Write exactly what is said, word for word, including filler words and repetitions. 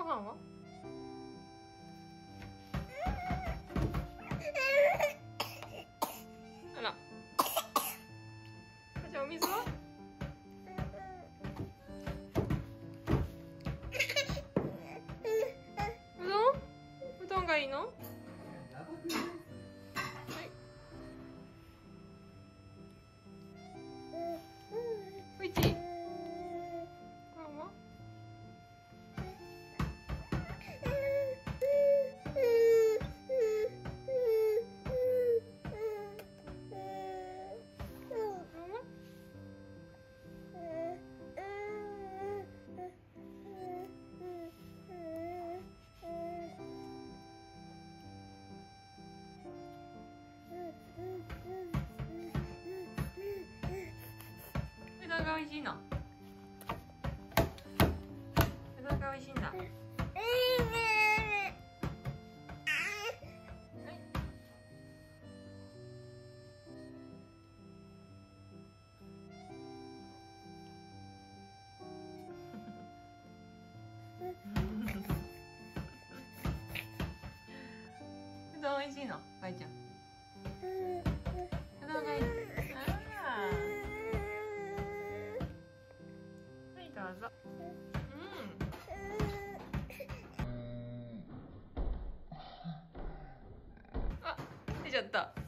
ご飯は？あら。じゃあお水は？うどん？うどんがいいの？はい。ういち。ママ？うどんが美味しいの。うどんが美味しいんだ。はい。うどん美味しいの、ばいちゃん。うどんがいい。ああ。はい、どうぞ。うん。あ、出ちゃった。